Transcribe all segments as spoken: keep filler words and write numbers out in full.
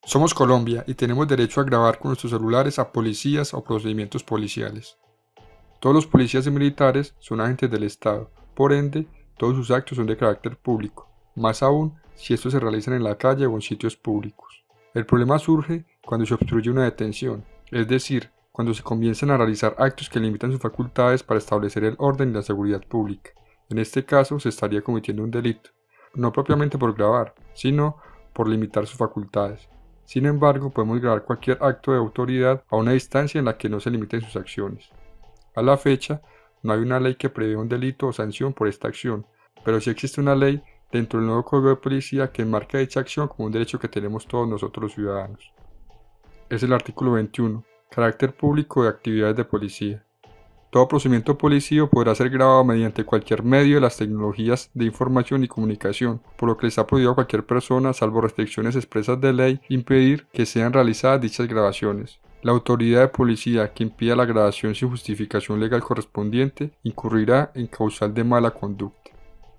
Somos Colombia y tenemos derecho a grabar con nuestros celulares a policías o procedimientos policiales. Todos los policías y militares son agentes del Estado, por ende, todos sus actos son de carácter público, más aún si estos se realizan en la calle o en sitios públicos. El problema surge cuando se obstruye una detención, es decir, cuando se comienzan a realizar actos que limitan sus facultades para establecer el orden y la seguridad pública. En este caso se estaría cometiendo un delito, no propiamente por grabar, sino por limitar sus facultades. Sin embargo, podemos grabar cualquier acto de autoridad a una distancia en la que no se limiten sus acciones. A la fecha, no hay una ley que prevé un delito o sanción por esta acción, pero sí existe una ley dentro del nuevo Código de Policía que enmarca dicha acción como un derecho que tenemos todos nosotros los ciudadanos. Es el artículo veintiuno, carácter público de actividades de policía. Todo procedimiento policío podrá ser grabado mediante cualquier medio de las tecnologías de información y comunicación, por lo que le está prohibido a cualquier persona, salvo restricciones expresas de ley, impedir que sean realizadas dichas grabaciones. La autoridad de policía que impida la grabación sin justificación legal correspondiente incurrirá en causal de mala conducta.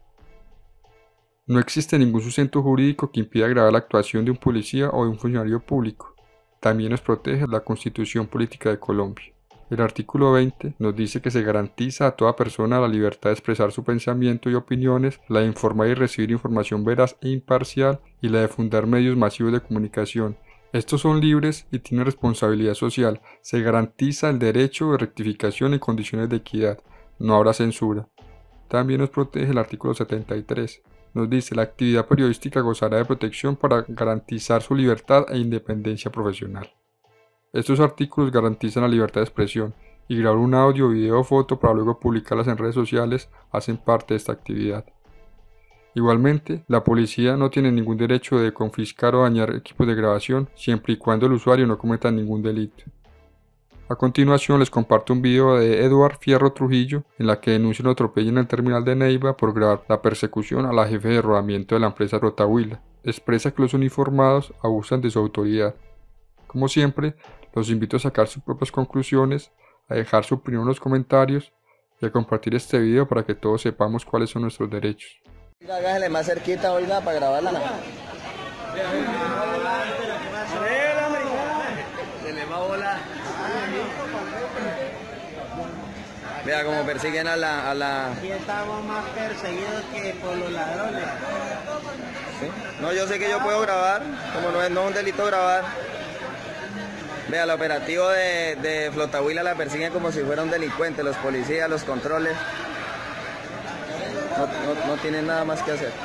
No existe ningún sustento jurídico que impida grabar la actuación de un policía o de un funcionario público. También nos protege la Constitución Política de Colombia. El artículo veinte nos dice que se garantiza a toda persona la libertad de expresar su pensamiento y opiniones, la de informar y recibir información veraz e imparcial y la de fundar medios masivos de comunicación. Estos son libres y tienen responsabilidad social. Se garantiza el derecho de rectificación en condiciones de equidad. No habrá censura. También nos protege el artículo setenta y tres. Nos dice la actividad periodística gozará de protección para garantizar su libertad e independencia profesional. Estos artículos garantizan la libertad de expresión y grabar un audio, video o foto para luego publicarlas en redes sociales hacen parte de esta actividad. Igualmente, la policía no tiene ningún derecho de confiscar o dañar equipos de grabación siempre y cuando el usuario no cometa ningún delito. A continuación les comparto un video de Eduard Fierro Trujillo en la que denuncia un atropello en el terminal de Neiva por grabar la persecución a la jefe de rodamiento de la empresa Rotahuila. Expresa que los uniformados abusan de su autoridad. Como siempre, los invito a sacar sus propias conclusiones, a dejar su opinión en los comentarios y a compartir este video para que todos sepamos cuáles son nuestros derechos. Hágale más cerquita, oiga, para grabarla. Vea cómo persiguen a la, a la... Aquí estamos más perseguidos que por los ladrones. ¿Sí? No, yo sé que yo puedo grabar, como no es, no es un delito grabar. Vea, el operativo de, de Flotahuila la persiguen como si fuera un delincuente, los policías, los controles. No, no, no tienen nada más que hacer.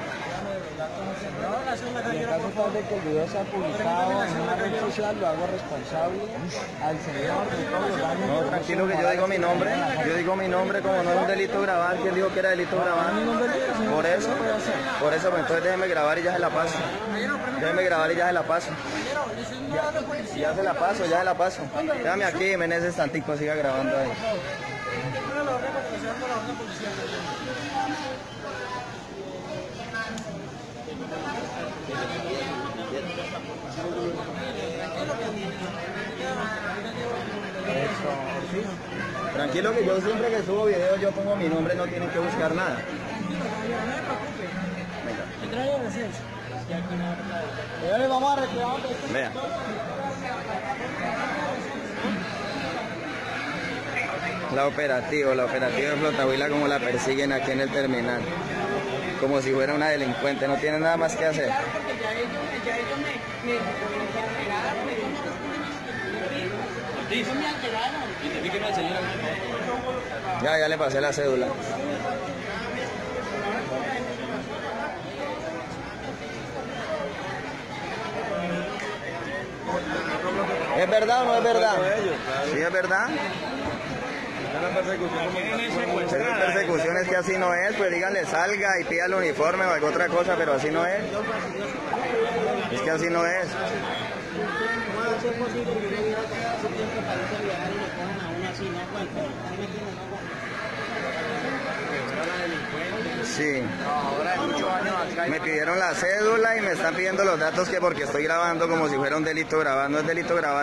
En caso tal de que el video sea publicado en una red social, lo hago responsable al señor de todos los daños. No, tranquilo que yo digo mi nombre, yo digo mi nombre como no es un delito grabar. ¿Quién dijo que era delito grabar? Por eso, por eso, pues entonces déjeme grabar y ya se la paso. Déjeme grabar y ya se la paso. Ya, ya se la paso, ya se la paso. Déjame aquí, Meneses tantico, siga grabando ahí. Tranquilo que yo siempre que subo videos yo pongo mi nombre, no tienen que buscar nada. Vea. La operativa, la operativa de Flotahuila como la persiguen aquí en el terminal. Como si fuera una delincuente, no tiene nada más que hacer. Ya, ya le pasé la cédula. ¿Es verdad o no es verdad? ¿Sí es verdad? Esa persecución es que así no es, pues díganle salga y pida el uniforme o alguna otra cosa, pero así no es. Es que así no es. Sí. Me pidieron la cédula y me están pidiendo los datos que porque estoy grabando como si fuera un delito grabar. No es delito grabar.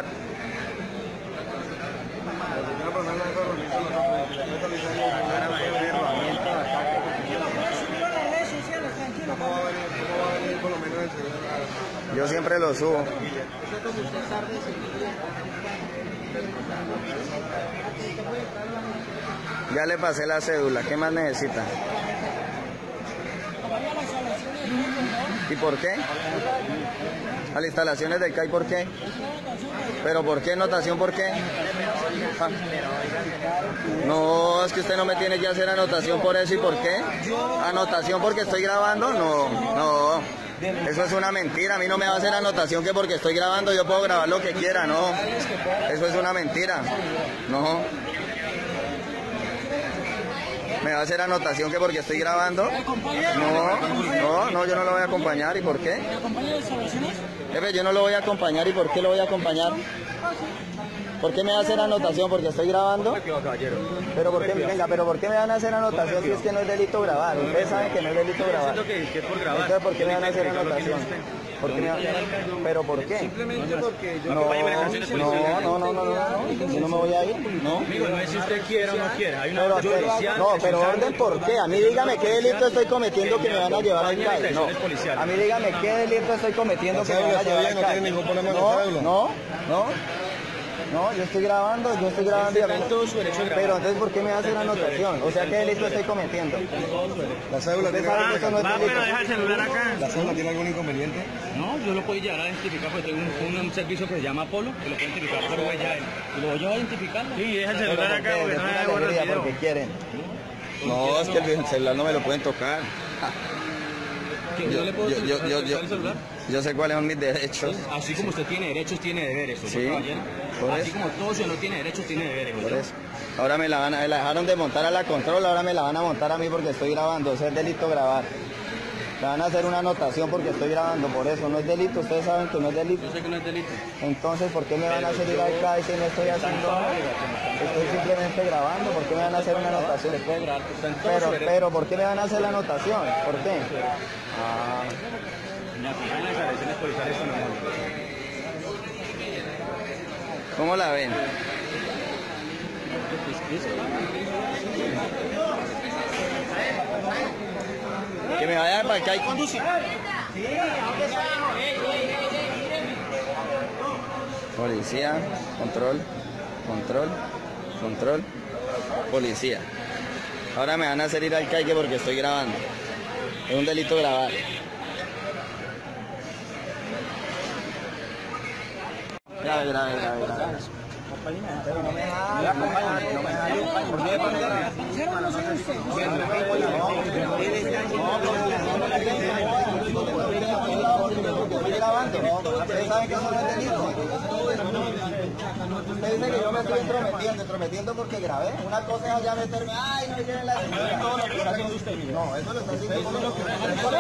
Yo siempre lo subo. Ya le pasé la cédula, ¿qué más necesita? ¿Y por qué? A las instalaciones del C A I, ¿por qué? ¿Pero por qué? ¿Notación por qué? Ah. No, es que usted no me tiene que hacer anotación por eso. ¿Y por qué? ¿Anotación porque estoy grabando? No, no. Eso es una mentira. A mí no me va a hacer anotación que porque estoy grabando yo puedo grabar lo que quiera, no. Eso es una mentira. No. ¿Me va a hacer anotación que porque estoy grabando? No, no, no, yo no lo voy a acompañar. ¿Y por qué? Jefe, yo no lo voy a acompañar. ¿Y por qué lo voy a acompañar? ¿Por qué me va a hacer anotación? ¿Porque estoy grabando? Pero ¿por qué, venga, pero ¿por qué me van a hacer anotación si es que no es delito grabar? Ustedes saben que no es delito grabar. Entonces, ¿por qué me van a hacer anotación? ¿Por qué me van a... ¿Pero por qué? Simplemente porque yo no, no, no, no, no, no, yo no me voy a ir, no. Amigo, no es si usted quiere o no quiere, hay una pero, orden policial. No, pero orden ¿por qué? A mí dígame qué delito estoy cometiendo que me van a llevar al C A I. No, a mí dígame qué delito estoy cometiendo que me van a llevar al C A I. No, no, no. No, yo estoy grabando, yo estoy grabando. Está en todo su derecho de grabar. Pero entonces, ¿por qué me hace una anotación? O sea, ¿qué delito estoy cometiendo? La cédula tiene, ¿Saben que eso no es Va, delito? pero deja el celular acá. ¿La cédula tiene algún inconveniente? No, yo lo puedo llevar a identificar porque tengo un, un servicio que se llama Apolo, que lo puedo identificar por huella. Y lo voy a identificarlo. Sí, deja el celular acá porque no me borra el video. Porque quieren. No, es que el celular no me lo pueden tocar. ¿Que yo le puedo yo, yo, yo, yo, el celular? Yo sé cuáles son mis derechos. Así como usted tiene derechos, tiene deberes. Sí, por Así eso. como todo ciudadano tiene derechos, tiene deberes. Por eso. Ahora me la van a, me la dejaron de montar a la control, ahora me la van a montar a mí porque estoy grabando. Eso es delito grabar. Me van a hacer una anotación porque estoy grabando, por eso no es delito. Ustedes saben que no es delito. Yo sé que no es delito. Entonces, ¿por qué me van a hacer ir al C A I si no estoy haciendo nada? Estoy simplemente grabando. ¿Por qué me van a hacer una anotación? Pero, pero, ¿por qué me van a hacer la anotación? ¿Por qué? Ah. ¿Cómo la ven? Que me vaya para acá y conducir. Policía, control, control, control, policía. Ahora me van a hacer ir al calle porque estoy grabando. Es un delito grabar. Grave, grave, grave, grave. Pero no me jale, no me jale, no me jale. ¿Por qué? ¿Por qué? Estoy grabando. Ustedes saben que eso no es delito. Usted dice que yo me estoy entrometiendo, entrometiendo porque grabé. Una cosa es allá meterme, ay, no viene la señora, todo lo que está haciendo usted. No, eso lo está haciendo por lo que me está haciendo.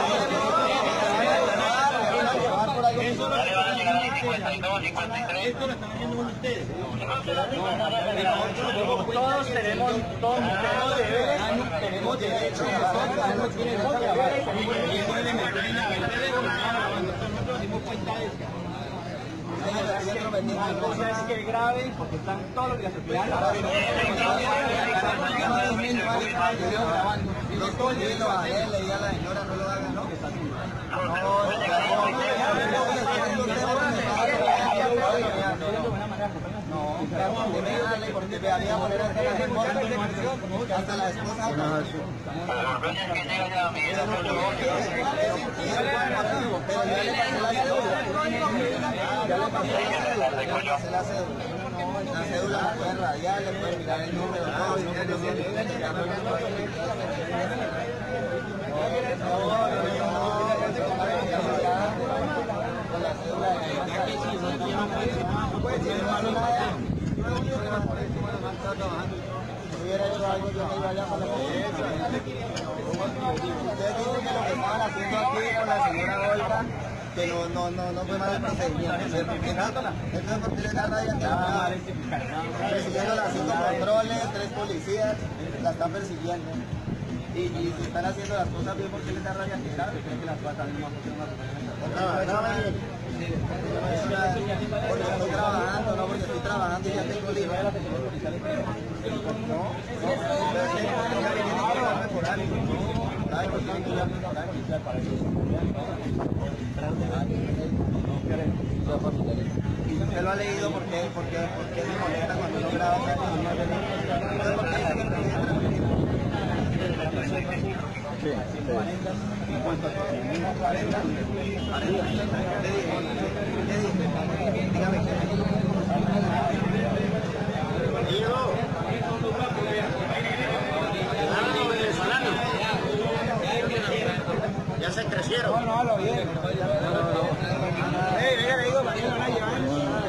Esto lo están haciendo ustedes. Todos tenemos, todos tenemos deberes, tenemos derechos. Es que grave porque están todos los días grabando. Lo estoy viendo a él, le diga a la señora, no lo haga, ¿no? Que está haciendo. No, porque me había poner hasta la esposa. Ya le pasé la cédula. La cédula la pueden radiar, le pueden mirar el número, todo, y no pueden con la cédula si hubiera hecho algo, yo me iba allá para la policía. Ustedes dicen que lo que estaban haciendo aquí con la señora Olga, que no, no, no, no fue mal el procedimiento, ¿cierto? Entonces, ¿por qué le da rabia que la persiguiéndola, haciendo controles, tres policías, la están persiguiendo? Y, y si están haciendo las cosas bien, ¿por qué les da rabia que grabe? Creen que las patas no van a hacer una porque estoy trabajando, no porque estoy trabajando y ya tengo libre. No, no, no, no, ¿Y usted lo ha leído? ¿Por qué, por qué, por qué se molesta cuando uno graba acá? ¿Usted por qué dice que no tiene Sí, cincuenta. cuarenta. ¿Qué dijo? ¿Qué dijo? Dígame qué dijo. Ya se crecieron. No, no, lo bien. Ey, venga, le digo, para que no la llevan.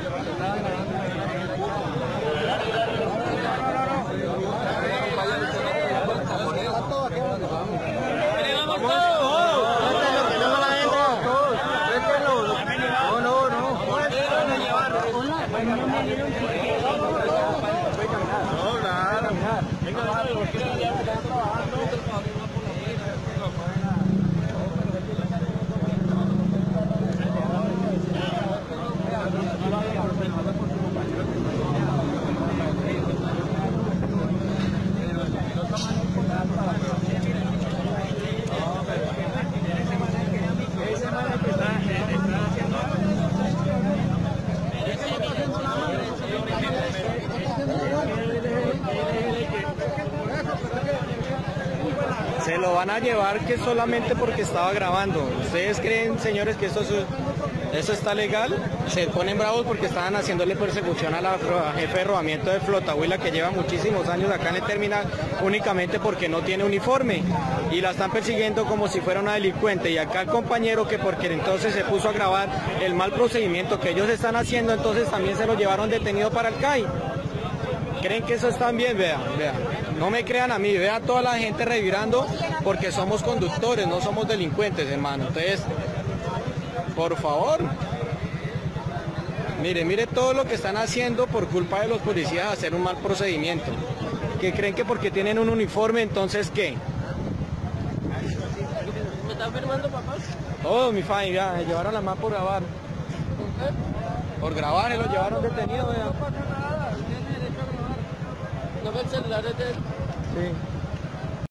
Se lo van a llevar que solamente porque estaba grabando. ¿Ustedes creen, señores, que esto, es, eso está legal? Se ponen bravos porque estaban haciéndole persecución a la jefe de rodamiento de Flota Huila, que lleva muchísimos años acá en el terminal, únicamente porque no tiene uniforme. Y la están persiguiendo como si fuera una delincuente. Y acá el compañero, que porque entonces se puso a grabar el mal procedimiento que ellos están haciendo, entonces también se lo llevaron detenido para el C A I. ¿Creen que eso está bien? Vean, vean. No me crean a mí, vean toda la gente revirando porque somos conductores, no somos delincuentes, hermano. Entonces, por favor, mire, mire todo lo que están haciendo por culpa de los policías, hacer un mal procedimiento. ¿Que creen que porque tienen un uniforme, entonces qué? ¿Me están firmando, papás? Todos, mi familia, se llevaron la mano por grabar. Por grabar, se lo llevaron detenido, vean. No, el celular es de... Sí.